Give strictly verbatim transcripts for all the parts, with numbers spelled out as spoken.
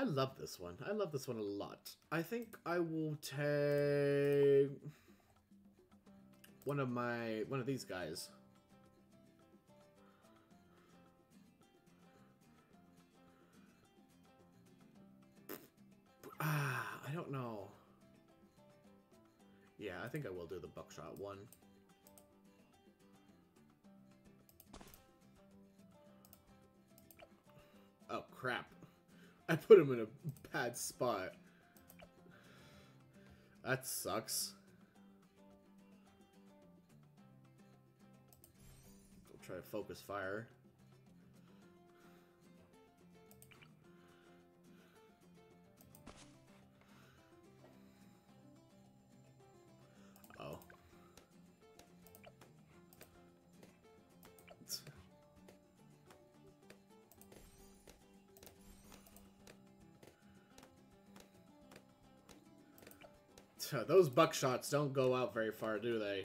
I love this one. I love this one a lot. I think I will take one of my one of these guys. Ah, I don't know. Yeah, I think I will do the buckshot one. Oh, crap. I put him in a bad spot. That sucks. I'll try to focus fire. Oh. Those buckshots don't go out very far, do they?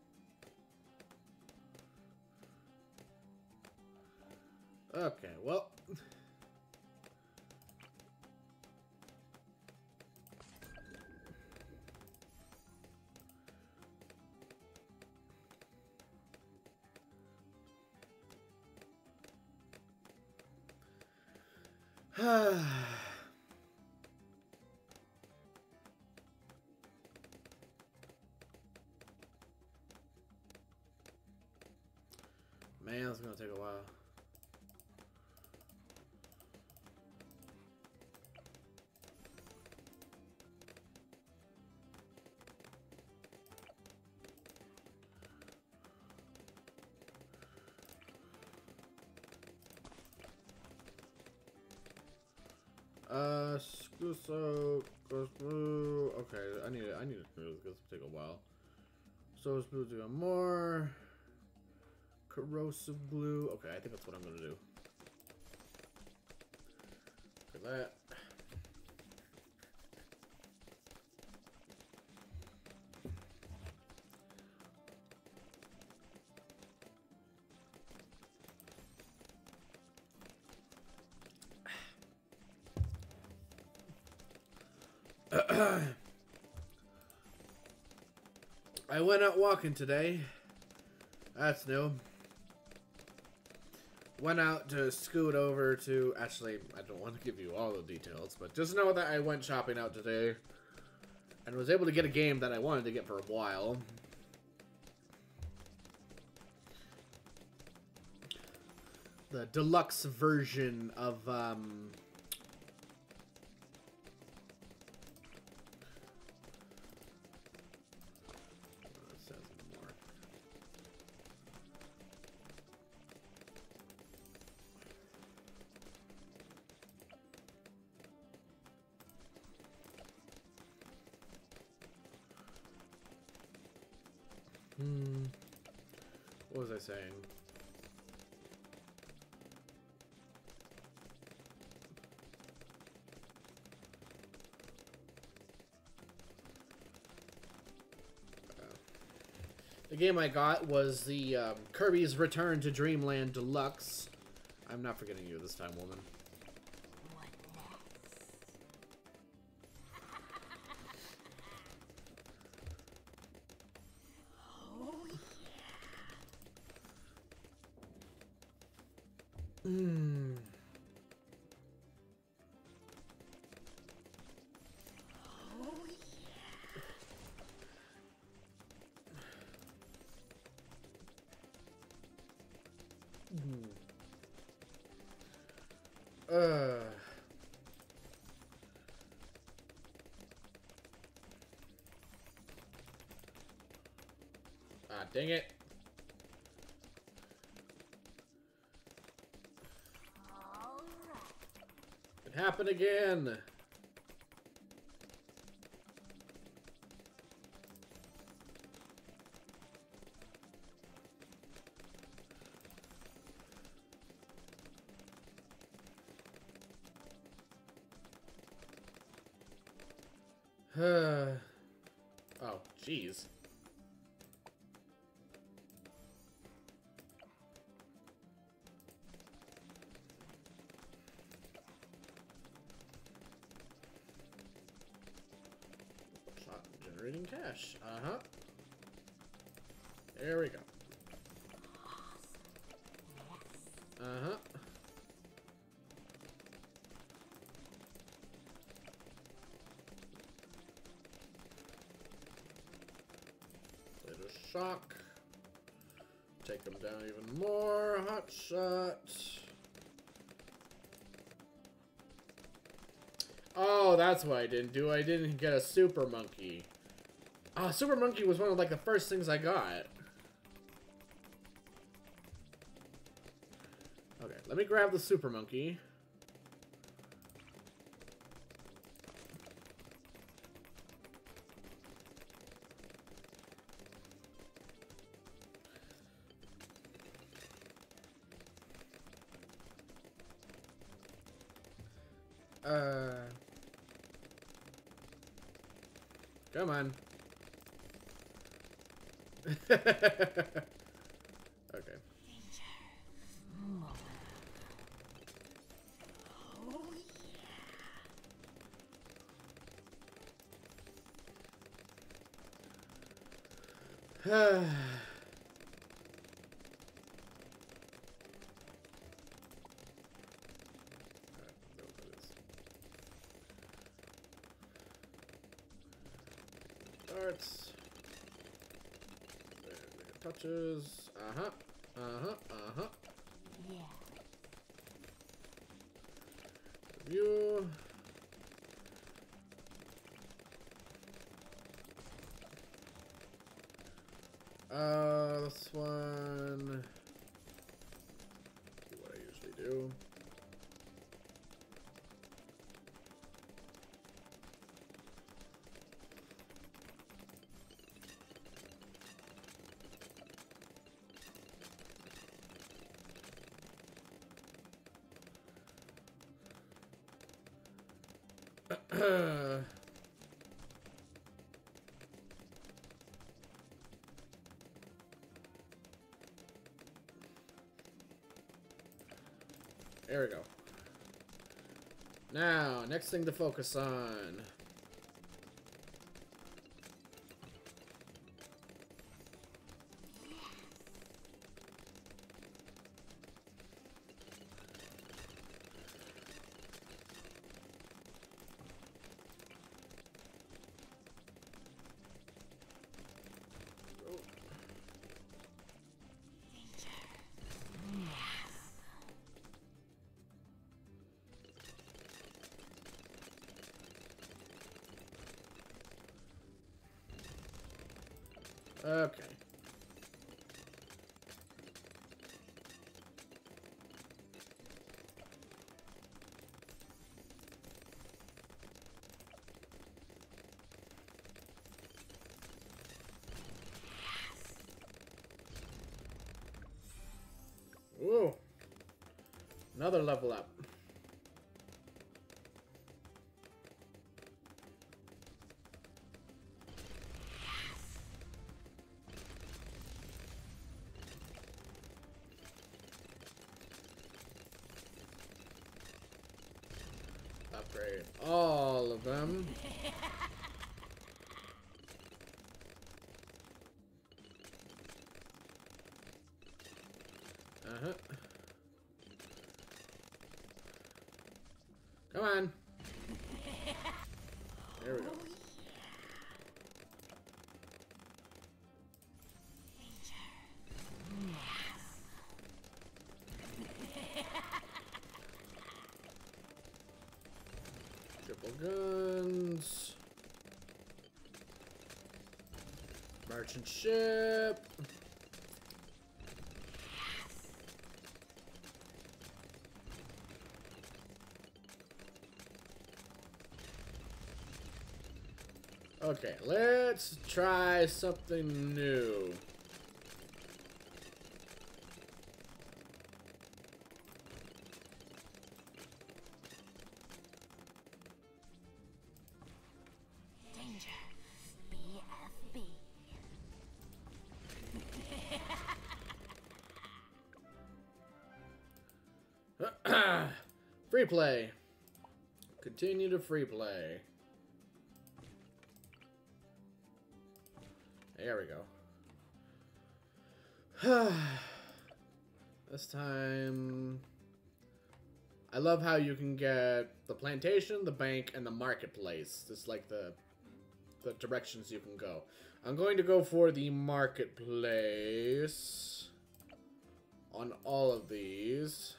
Okay, well. Man, it's gonna take a while. Uh, screw so goes blue. Okay, I need it. I need to screw this because it'll take a while. So it's blue to more. Corrosive glue. Okay, I think that's what I'm gonna do. Look at that. I went out walking today. That's new. Went out to scoot over to... Actually, I don't want to give you all the details, but just know that I went shopping out today and was able to get a game that I wanted to get for a while. The deluxe version of... Um, Hmm. What was I saying? Uh, the game I got was the um, Kirby's Return to Dreamland Deluxe. I'm not forgetting you this time, woman. Hmm. Oh, yeah. Hmm. Uh. Ah, dang it. It happened again. Oh, jeez. Generating cash. Uh-huh. There we go. Uh-huh. Little shock. Take them down even more. Hot shot. Oh, that's what I didn't do. I didn't get a super monkey. Ah, super monkey was one of like the first things I got. Okay, let me grab the super monkey. Uh, come on. Okay. Oh, yeah. Darts. Touches. Uh-huh. Uh-huh. Uh-huh. Yeah. Review. Uh, this one. Do what I usually do. There we go. Now, next thing to focus on. Okay. Ooh. Another level up. Upgrade all of them. Uh-huh. Come on. There we go. Triple guns. Merchant ship. Okay, let's try something new. Danger. B F B. Free play. Continue to free play. There we go. This time... I love how you can get the plantation, the bank, and the marketplace. Just like the, the directions you can go. I'm going to go for the marketplace on all of these.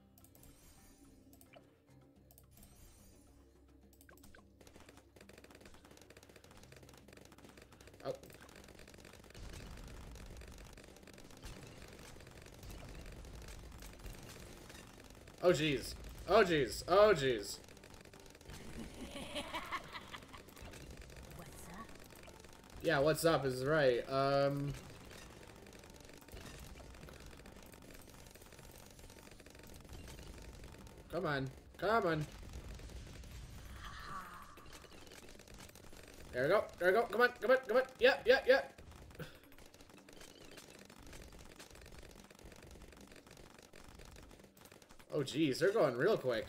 Oh. Oh, jeez. Oh, jeez. Oh, jeez. What's up? Yeah, what's up is right. Um... Come on. Come on. There we go. There we go. Come on. Come on. Come on. Yeah, yeah, yeah. Oh, geez. They're going real quick.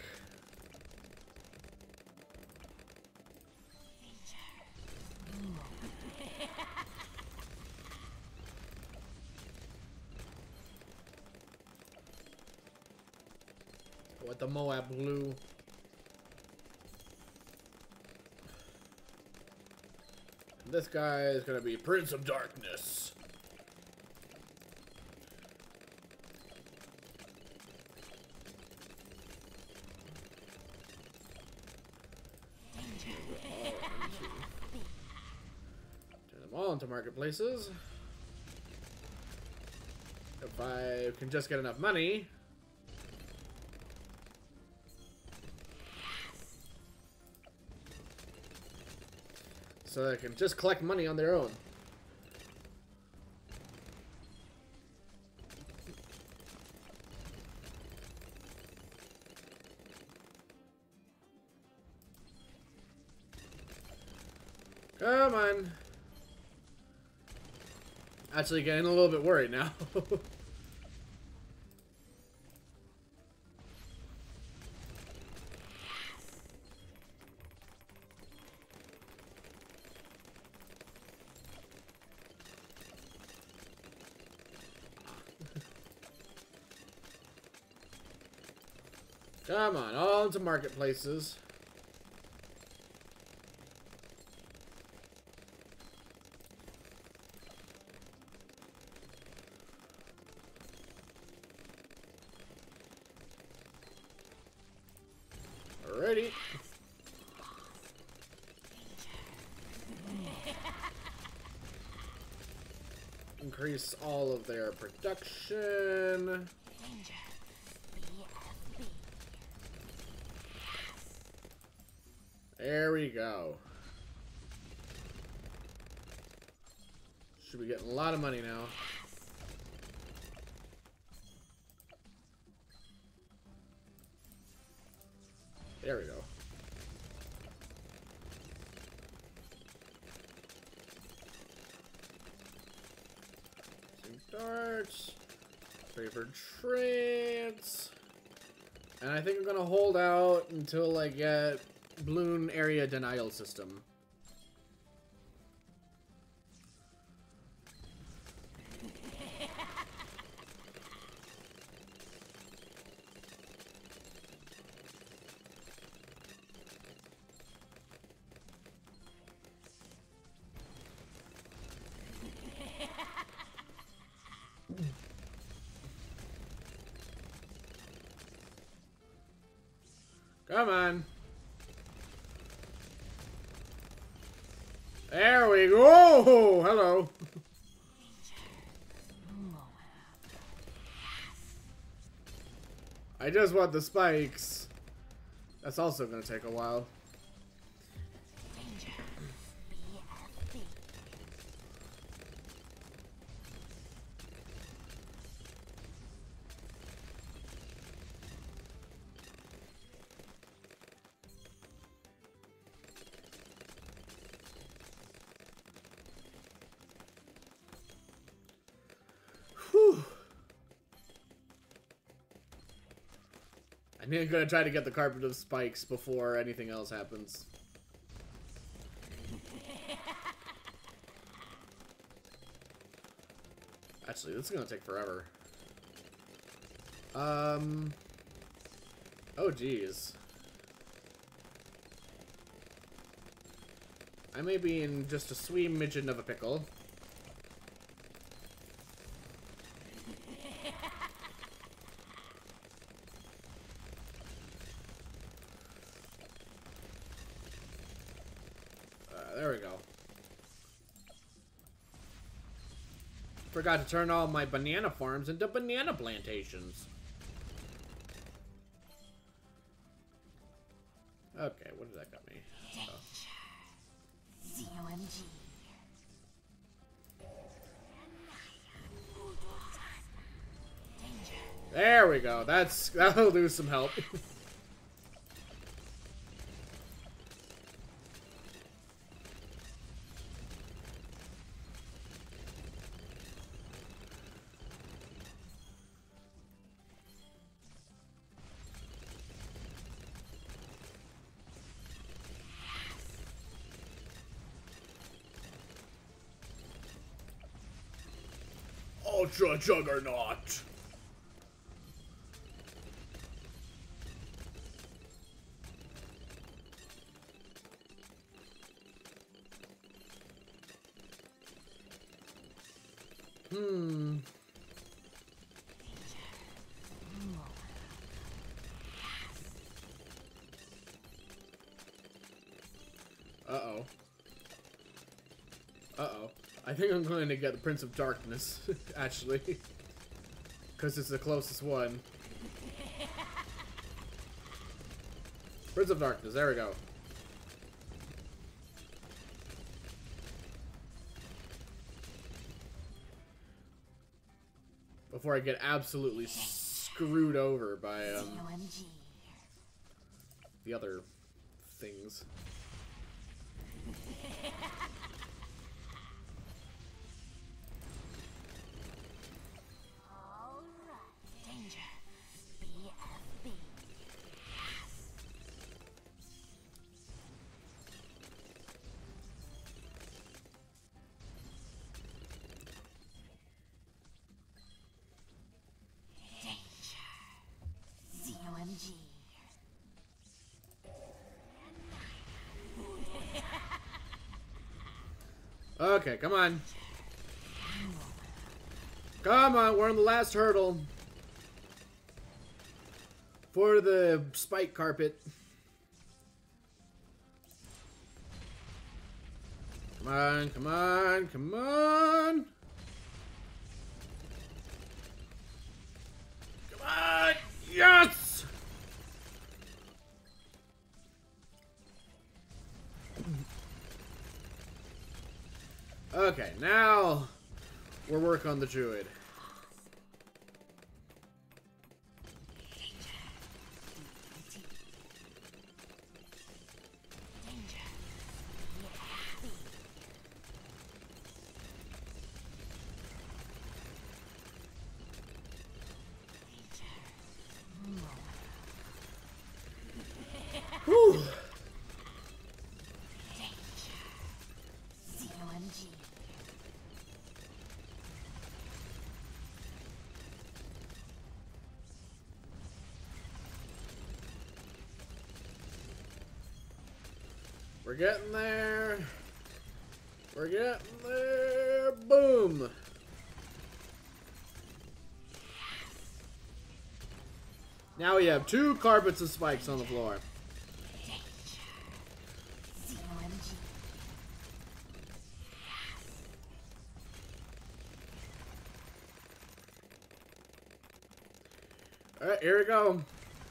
What the Moab blue. This guy is gonna be Prince of Darkness. Turn them all into marketplaces. If I can just get enough money. So they can just collect money on their own. Come on. Actually getting a little bit worried now. Come on, all into marketplaces. Alrighty. Increase all of their production. There we go. Should be getting a lot of money now. There we go. Some darts. Favored trades. And I think I'm gonna hold out until I get Bloon area denial system. Come on. There we go! Hello. I just want the spikes. That's also gonna take a while. Whew. I'm gonna try to get the carpet of spikes before anything else happens. Actually, this is gonna take forever. Um. Oh, geez. I may be in just a sweet midget of a pickle. Uh, there we go. Forgot to turn all my banana farms into banana plantations. Okay, what did that got me? Oh. Z O M G. There we go. That's that'll do some help. Ultra Juggernaut. Hmm. Uh-oh. Uh-oh. I think I'm going to get the Prince of Darkness, actually. Because it's the closest one. Prince of Darkness, there we go. Before I get absolutely screwed over by um, the other things. Okay, come on. Come on, we're on the last hurdle. For the spike carpet. Come on, come on, come on. Come on, yes! Okay, now we're working on the druid. Whew. We're getting there. We're getting there. Boom. Now we have two carpets of spikes on the floor. Alright, here we go.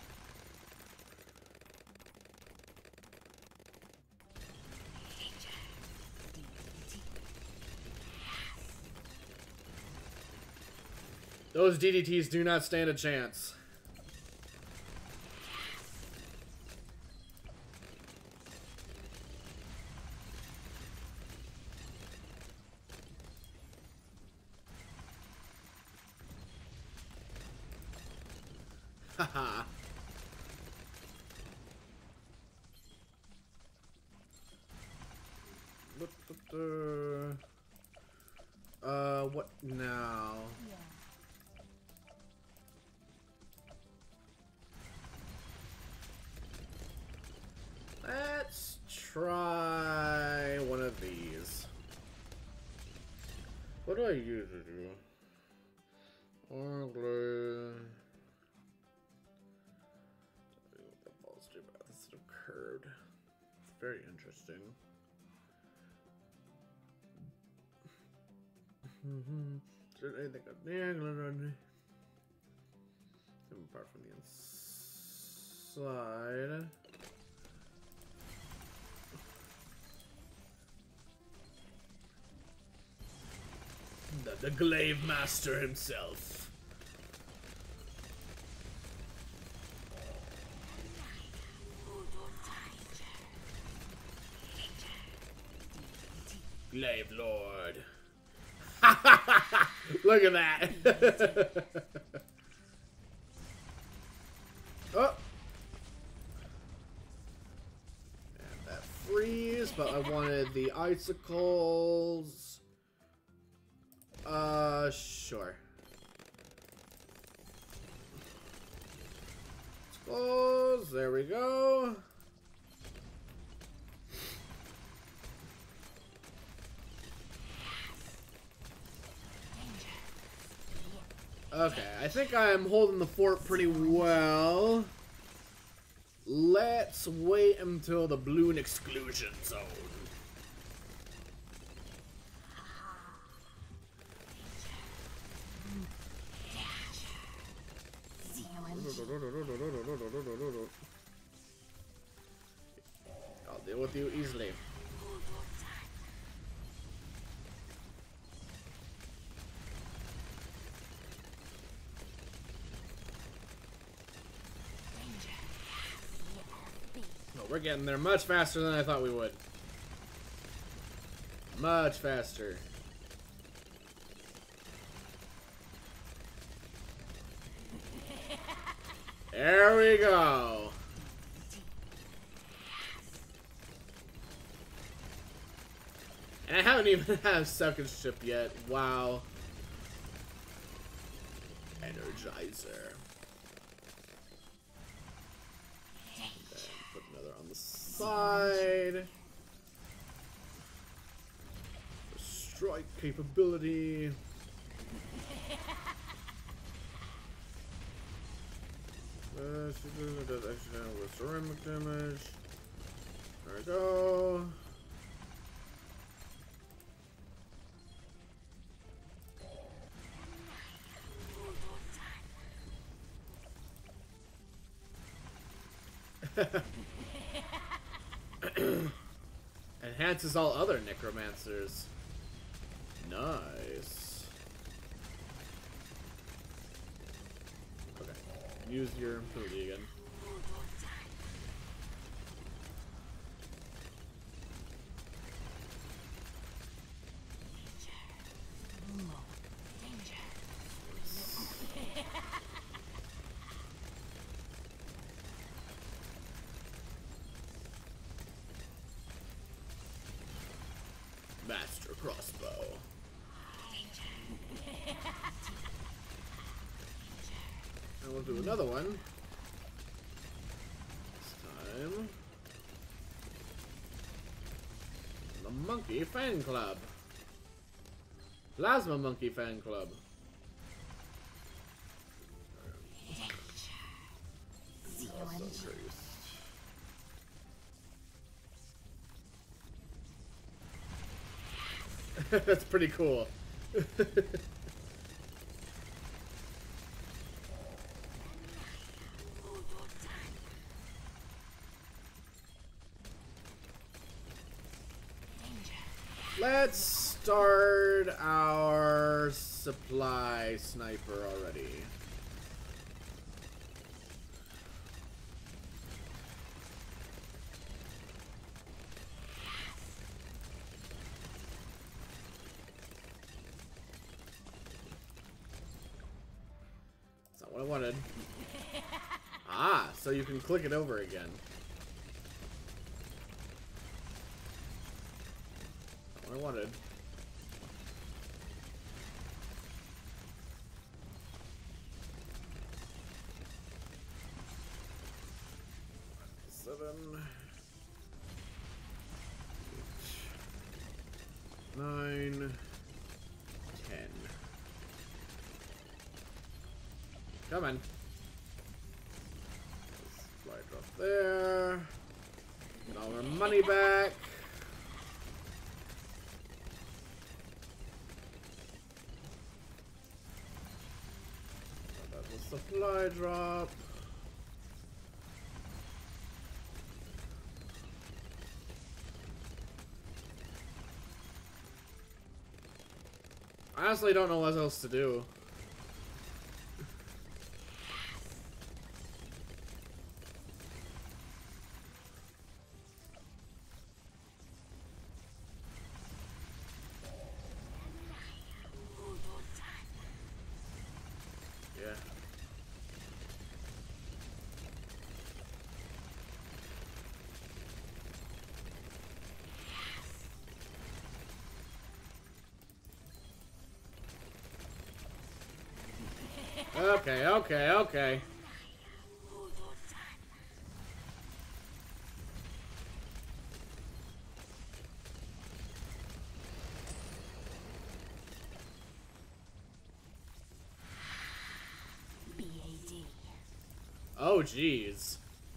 Those D D Ts do not stand a chance. Haha. Uh, what now? try one of these. What do I usually do? Or glue. That ball's too bad. It's sort of curved. It's very interesting. Is there anything up there? Apart from the inside. The, the glaive master himself. Glaive Lord. Look at that. Oh. And that freeze, but I wanted the icicles. Uh, sure. Icicles, there we go. Okay, I think I'm holding the fort pretty well. Let's wait until the balloon exclusion zone. I'll deal with you easily. We're getting there much faster than I thought we would. Much faster. There we go. And I haven't even had a second ship yet. Wow. Energizer. Put another on the side. Strike capability. Uh, she does accidental with ceramic damage. There we go. Enhances all other necromancers. Nice. Okay. Use your ability again. Master crossbow. And we'll do another one. This time. The Monkey Fan Club. Plasma Monkey Fan Club. That's pretty cool. Let's start our supply sniper already. What I wanted. Ah, so you can click it over again. Not what I wanted. Seven. Come on. Supply drop there. Get all our money back. That was supply drop. I honestly don't know what else to do. Yeah. Okay, okay, okay. B A D. Oh, jeez.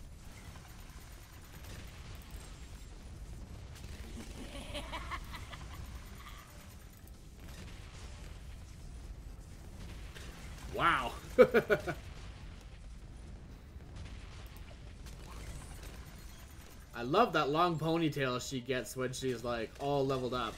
Wow. I love that long ponytail she gets when she's like all leveled up.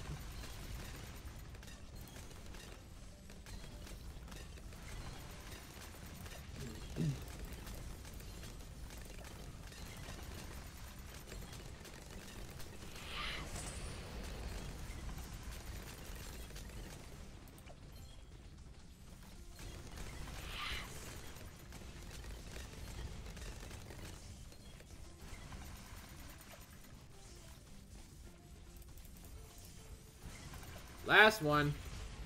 Last one.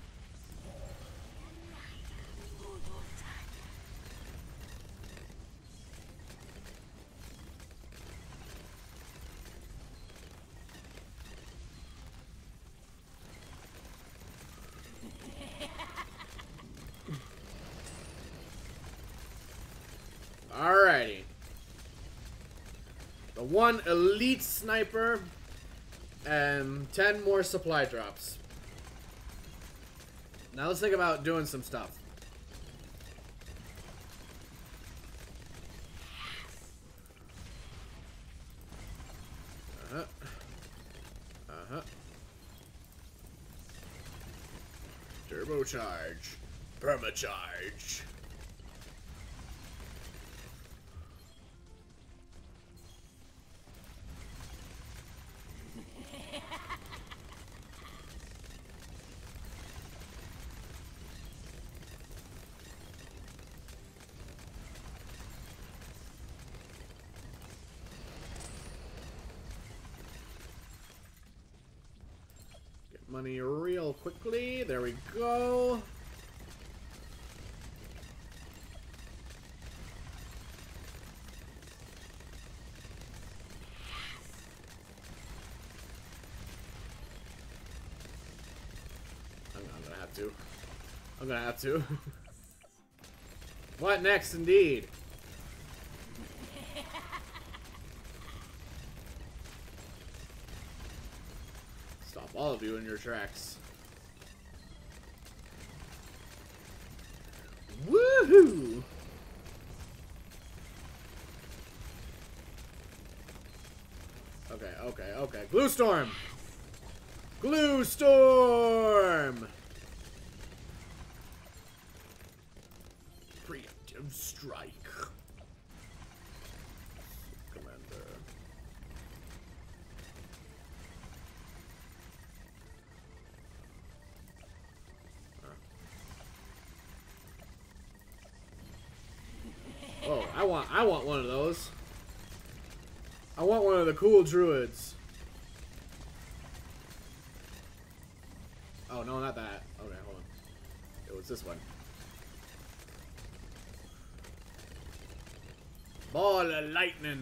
Alrighty. The one elite sniper and ten more supply drops. Now let's think about doing some stuff. Uh-huh. Uh-huh. Turbocharge. Permacharge. Money real quickly. There we go. I'm, I'm gonna have to. I'm gonna have to. What next, indeed? Stop all of you in your tracks. Woohoo! Okay, okay, okay. Glue storm! Glue storm! Preemptive strike. Commander. Oh, I want I want one of those. I want one of the cool druids. Oh no, not that. Okay, hold on. It was this one. Ball of lightning.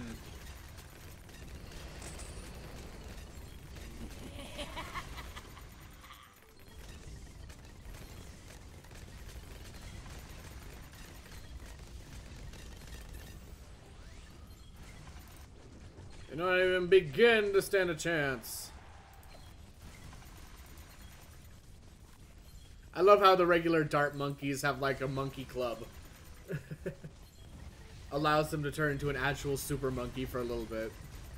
They don't even begin to stand a chance. I love how the regular dart monkeys have like a monkey club. Allows them to turn into an actual super monkey for a little bit.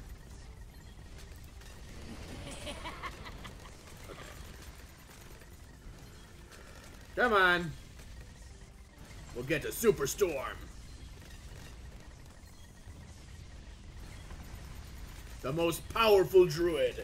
Okay. Come on. We'll get to Superstorm. The most powerful druid.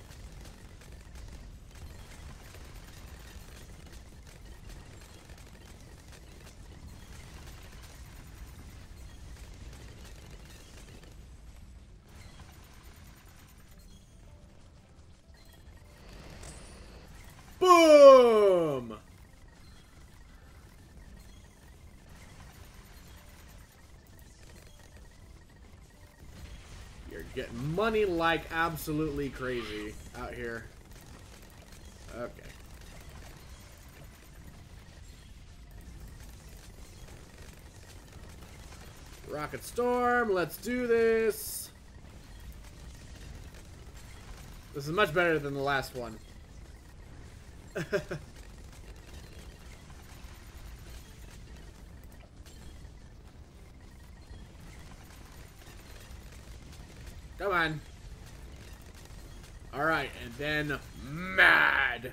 Boom! You're getting money like absolutely crazy out here. Okay. Rocket Storm, let's do this. This is much better than the last one. Come on. Alright, and then mad.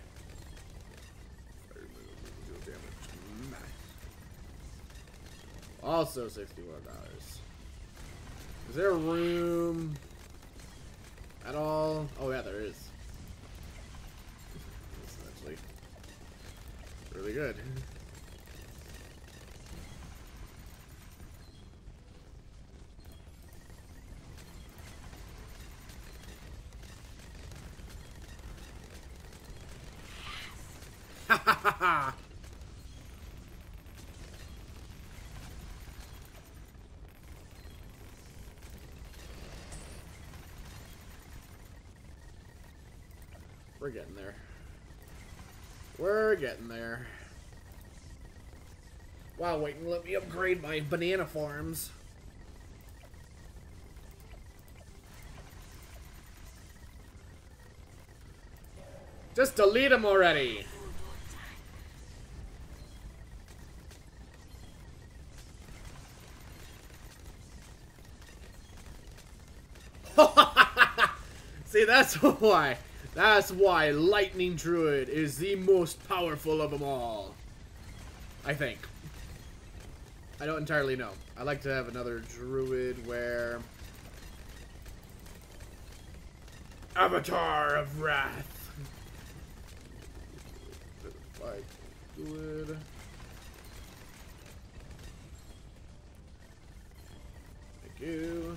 Also sixty-one dollars. Is there room at all? Oh yeah, there is. This is actually really good. Ha ha ha ha! We're getting there. We're getting there. Wow, wait, let me upgrade my banana farms. Just delete them already. See, that's why. That's why Lightning Druid is the most powerful of them all. I think. I don't entirely know. I like to have another Druid where... Avatar of Wrath. Like, Druid. Thank you.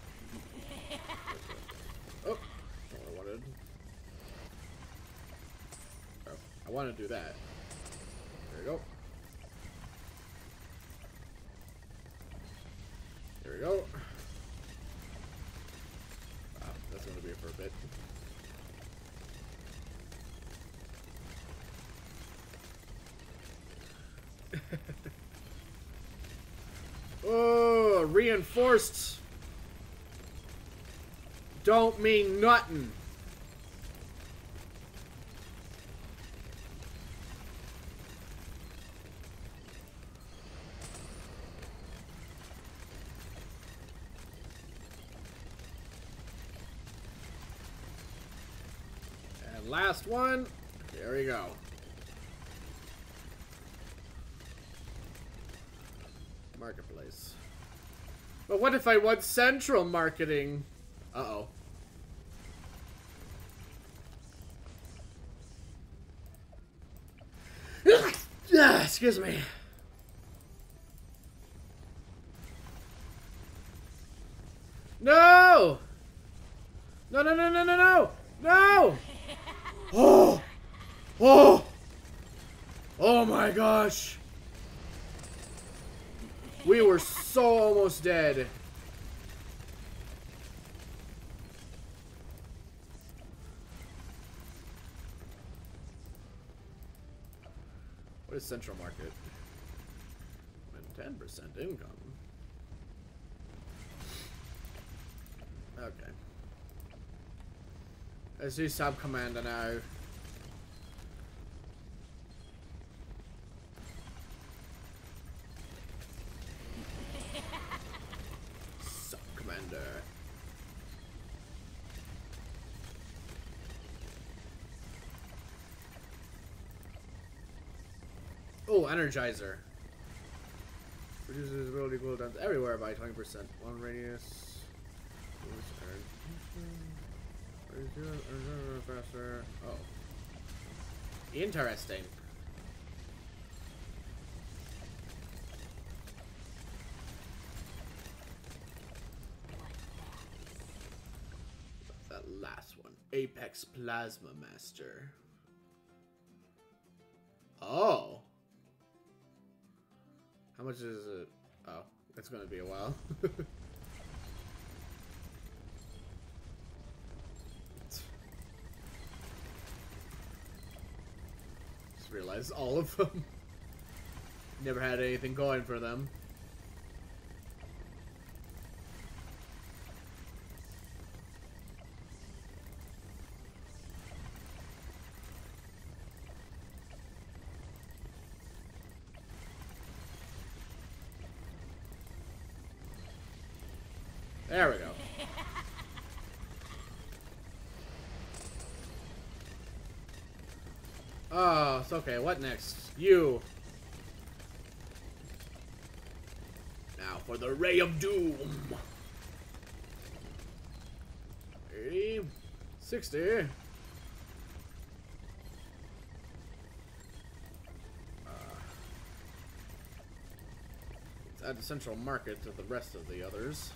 Oh, not what I wanted. Oh, I want to do that. There we go. There we go. Wow, that's going to be for a bit. Oh, reinforced. Don't mean nothing. And last one. There we go. Marketplace. But what if I want central marketing? Uh-oh. Ah, excuse me. No! No, no, no, no, no, no! No! Oh! Oh! Oh my gosh! We were so almost dead. What is central market? ten percent income. Okay. Let's do Sub Commander now. Sub Commander. Oh, Energizer. Reduces ability cooldowns everywhere by twenty percent. One radius. Faster. Oh. Interesting. That last one. Apex Plasma Master. Oh. How much is it? Oh, it's gonna be a while. Just realized all of them. Never had anything going for them. There we go. Oh, it's okay. What next? You. Now for the Ray of Doom. eighty, sixty. Uh, let's add the central market to the rest of the others.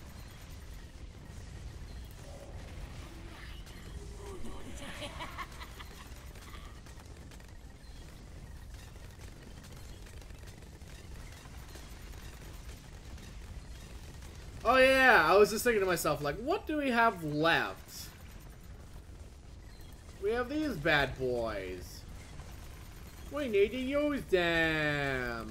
Oh yeah, I was just thinking to myself, like, what do we have left? We have these bad boys. We need to use them.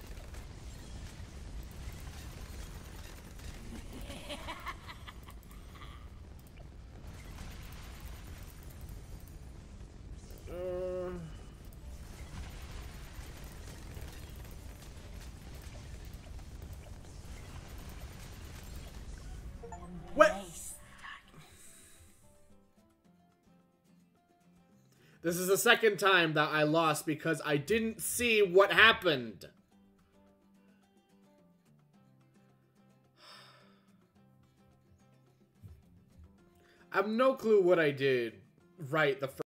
Uh... What? This is the second time that I lost because I didn't see what happened. I have no clue what I did right the first